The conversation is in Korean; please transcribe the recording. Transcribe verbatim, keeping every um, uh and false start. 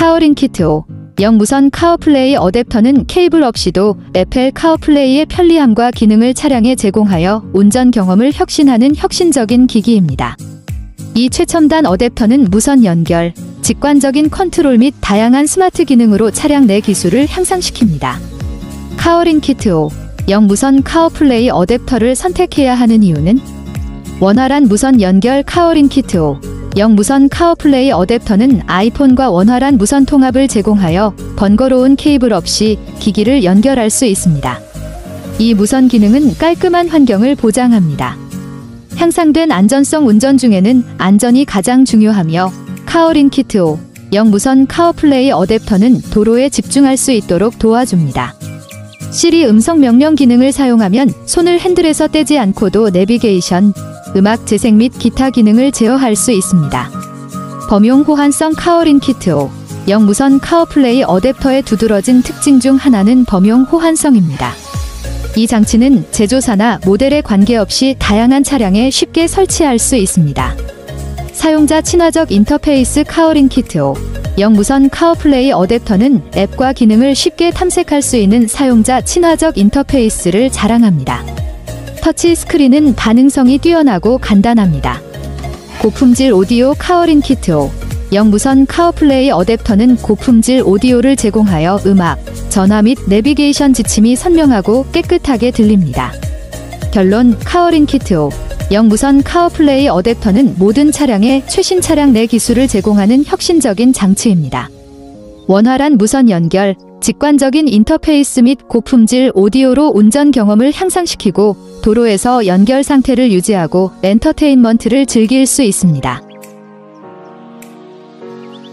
카어링키트 오. 영무선 카어플레이 어댑터는 케이블 없이도 애플 카어플레이의 편리함과 기능을 차량에 제공하여 운전 경험을 혁신하는 혁신적인 기기입니다. 이 최첨단 어댑터는 무선 연결, 직관적인 컨트롤 및 다양한 스마트 기능으로 차량 내 기술을 향상시킵니다. 카어링키트 오. 영무선 카어플레이 어댑터를 선택해야 하는 이유는 원활한 무선 연결. 카어링키트 오. 영무선 카어플레이 어댑터는 아이폰과 원활한 무선 통합을 제공하여 번거로운 케이블 없이 기기를 연결할 수 있습니다. 이 무선 기능은 깔끔한 환경을 보장합니다. 향상된 안전성. 운전 중에는 안전이 가장 중요하며 카어링키트 오. 영무선 카어플레이 어댑터는 도로에 집중할 수 있도록 도와줍니다. 시리 음성 명령 기능을 사용하면 손을 핸들에서 떼지 않고도 내비게이션, 음악 재생 및 기타 기능을 제어할 수 있습니다. 범용 호환성. 카어링키트 오. 영무선 카어플레이 어댑터의 두드러진 특징 중 하나는 범용 호환성입니다. 이 장치는 제조사나 모델에 관계없이 다양한 차량에 쉽게 설치할 수 있습니다. 사용자 친화적 인터페이스. 카어링키트 오. 영무선 카어플레이 어댑터는 앱과 기능을 쉽게 탐색할 수 있는 사용자 친화적 인터페이스를 자랑합니다. 터치 스크린은 반응성이 뛰어나고 간단합니다. 고품질 오디오. 카어링키트 오. 영무선 카어플레이 어댑터는 고품질 오디오를 제공하여 음악, 전화 및 내비게이션 지침이 선명하고 깨끗하게 들립니다. 결론. 카어링키트 오. 영무선 카어플레이 어댑터는 모든 차량에 최신 차량 내 기술을 제공하는 혁신적인 장치입니다. 원활한 무선 연결, 직관적인 인터페이스 및 고품질 오디오로 운전 경험을 향상시키고 도로에서 연결 상태를 유지하고 엔터테인먼트를 즐길 수 있습니다.